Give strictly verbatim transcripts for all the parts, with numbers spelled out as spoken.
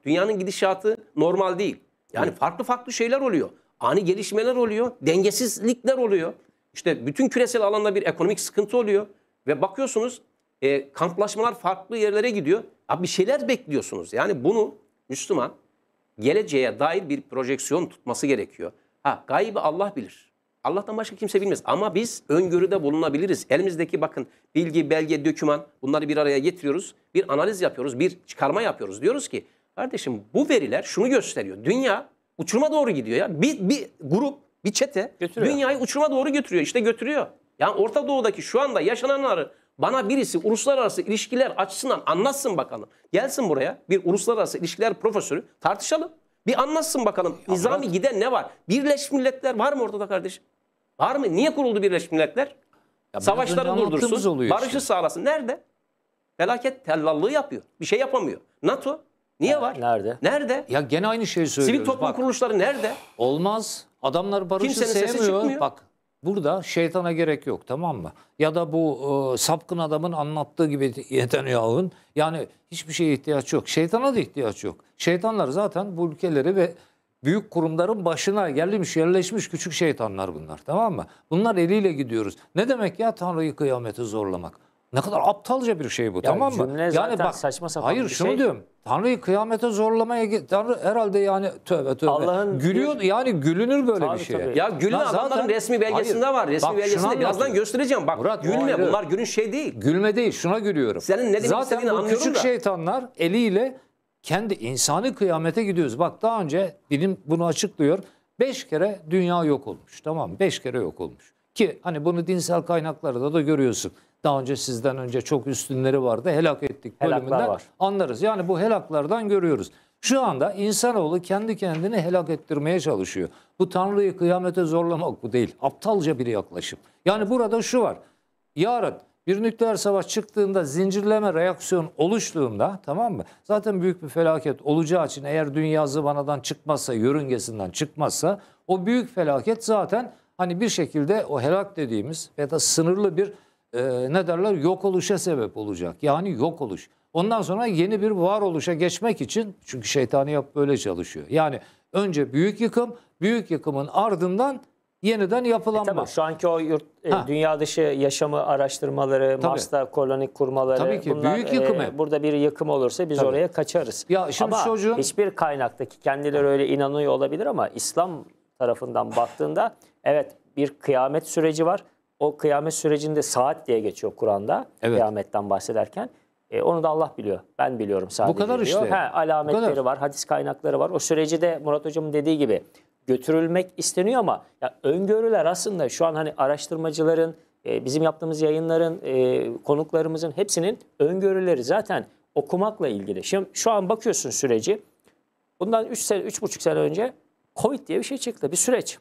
Dünyanın gidişatı normal değil. Yani farklı farklı şeyler oluyor. Ani gelişmeler oluyor. Dengesizlikler oluyor. İşte bütün küresel alanda bir ekonomik sıkıntı oluyor. Ve bakıyorsunuz e, kamplaşmalar farklı yerlere gidiyor. Abi bir şeyler bekliyorsunuz. Yani bunu Müslüman geleceğe dair bir projeksiyon tutması gerekiyor. Ha, gaybı Allah bilir. Allah'tan başka kimse bilmez. Ama biz öngörüde bulunabiliriz. Elimizdeki bakın bilgi, belge, doküman, bunları bir araya getiriyoruz. Bir analiz yapıyoruz, bir çıkarma yapıyoruz. Diyoruz ki kardeşim bu veriler şunu gösteriyor. Dünya uçuruma doğru gidiyor ya. Bir, bir grup, bir çete götürüyor. Dünyayı uçuruma doğru götürüyor. İşte götürüyor. Yani Orta Doğu'daki şu anda yaşananları bana birisi uluslararası ilişkiler açısından anlatsın bakalım. Gelsin buraya bir uluslararası ilişkiler profesörü, tartışalım. Bir anlatsın bakalım. Ya nizami bırak. Giden ne var? Birleşmiş Milletler var mı ortada kardeşim? Var mı? Niye kuruldu Birleşmiş Milletler? Ya savaşları durdursun, barışı işte. Sağlasın. Nerede? Felaket tellallığı yapıyor. Bir şey yapamıyor. NATO niye ha, var? Nerede? Nerede? Ya gene aynı şeyi söylüyoruz. Sivil toplum Bak, kuruluşları nerede? Olmaz. Adamlar barışı Kimsenin sevmiyor. Bak burada şeytana gerek yok, tamam mı? Ya da bu e, sapkın adamın anlattığı gibi Netanyahu'nun, yani hiçbir şeye ihtiyaç yok. Şeytana da ihtiyaç yok. Şeytanlar zaten bu ülkeleri ve büyük kurumların başına gelmiş, yerleşmiş küçük şeytanlar bunlar, tamam mı? Bunlar eliyle gidiyoruz. Ne demek ya Tanrı'yı kıyamete zorlamak? Ne kadar aptalca bir şey bu, ya tamam mı? Yani bak saçma sapan hayır bir şunu şey. diyorum. Tanrı'yı kıyamete zorlamaya Tanrı herhalde yani tövbe tövbe. Allah'ın gülüyor bir... yani gülünür böyle tabii, bir şeye. Tabii. Ya gülme adamların zaten... resmi belgesinde hayır, var. Resmi bak, belgesinde birazdan göstereceğim. Bak Murat, gülme bunlar gülün şey değil. Gülme değil, şuna gülüyorum. Senin ne demek istediğini anlıyorum da. Zaten bu küçük şeytanlar eliyle kendi insani kıyamete gidiyoruz. Bak daha önce bilim bunu açıklıyor. Beş kere dünya yok olmuş, tamam mı? Beş kere yok olmuş. Ki hani bunu dinsel kaynaklarda da görüyorsun. Daha önce sizden önce çok üstünleri vardı. Helak ettik bölümünden var. Anlarız. Yani bu helaklardan görüyoruz. Şu anda insanoğlu kendi kendini helak ettirmeye çalışıyor. Bu Tanrı'yı kıyamete zorlamak bu değil. Aptalca bir yaklaşım. Yani burada şu var. Yarın bir nükleer savaş çıktığında, zincirleme reaksiyon oluştuğunda, tamam mı? Zaten büyük bir felaket olacağı için eğer dünya zıvanadan çıkmazsa, yörüngesinden çıkmazsa o büyük felaket zaten hani bir şekilde o helak dediğimiz ya da sınırlı bir Ee, ne derler yok oluşa sebep olacak. Yani yok oluş. Ondan sonra yeni bir varoluşa geçmek için, çünkü şeytani yap böyle çalışıyor. Yani önce büyük yıkım, büyük yıkımın ardından yeniden yapılanma. E tabii şu anki o yurt, e, dünya dışı yaşamı araştırmaları, tabii. Mars'ta koloni kurmaları. Tabii ki bunlar, büyük yıkım e, burada bir yıkım olursa biz tabii. oraya kaçarız. Ya şimdi ama çocuğun... hiçbir kaynaktaki kendileri öyle inanıyor olabilir ama İslam tarafından baktığında evet bir kıyamet süreci var. O kıyamet sürecinde saat diye geçiyor Kur'an'da, evet. Kıyametten bahsederken. E, onu da Allah biliyor. Ben biliyorum sadece. Bu kadar diyor. işte. He, alametleri var, hadis kaynakları var. O süreci de Murat Hocam'ın dediği gibi götürülmek isteniyor ama ya öngörüler aslında şu an hani araştırmacıların, e, bizim yaptığımız yayınların, e, konuklarımızın hepsinin öngörüleri zaten okumakla ilgili. Şimdi şu an bakıyorsun süreci. Bundan üç sene, üç buçuk sene önce Covid diye bir şey çıktı. Bir süreç.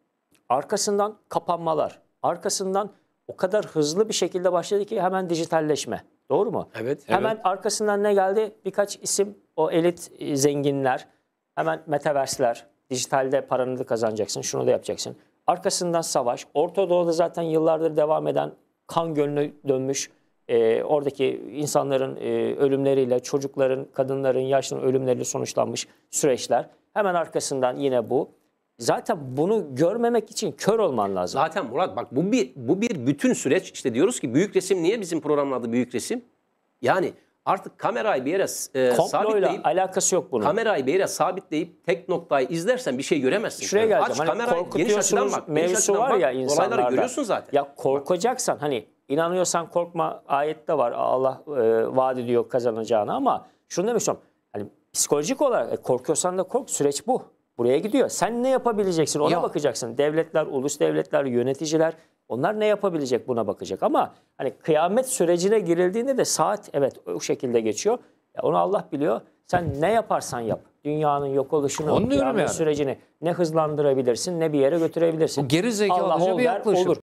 Arkasından kapanmalar. Arkasından o kadar hızlı bir şekilde başladı ki hemen dijitalleşme. Doğru mu? Evet. Hemen evet. arkasından ne geldi? Birkaç isim, o elit zenginler, hemen metaverse'ler, dijitalde paranı da kazanacaksın, şunu da yapacaksın. Arkasından savaş. Orta Doğu'da zaten yıllardır devam eden kan gölüne dönmüş, e, oradaki insanların e, ölümleriyle, çocukların, kadınların, yaşlıların ölümleriyle sonuçlanmış süreçler. Hemen arkasından yine bu. Zaten bunu görmemek için kör olman lazım. Zaten Murat bak bu bir bu bir bütün süreç. İşte diyoruz ki büyük resim niye bizim programın adı büyük resim? Yani artık kamerayı bir yere e, sabitleyip alakası yok bunun. Kamerayı bir yere sabitleyip tek noktayı izlersen bir şey göremezsin. Şuraya geleceğim. Aç hani kamerayı geniş açıdan bak. Mevzusu var bak, ya insanlarda. Olayları görüyorsun zaten. Ya korkacaksan hani inanıyorsan korkma ayette var. Allah e, vaat ediyor kazanacağını ama şunu demek istiyorum. Hani psikolojik olarak e, korkuyorsan da kork, süreç bu. Buraya gidiyor. Sen ne yapabileceksin ona ya. bakacaksın. Devletler, ulus devletler, yöneticiler onlar ne yapabilecek buna bakacak. Ama hani kıyamet sürecine girildiğinde de saat evet o şekilde geçiyor. Ya onu Allah biliyor. Sen ne yaparsan yap. Dünyanın yok oluşunu, kıyamet yani. sürecini ne hızlandırabilirsin ne bir yere götürebilirsin. Bu geri zekalıca bir yaklaşım. Olur.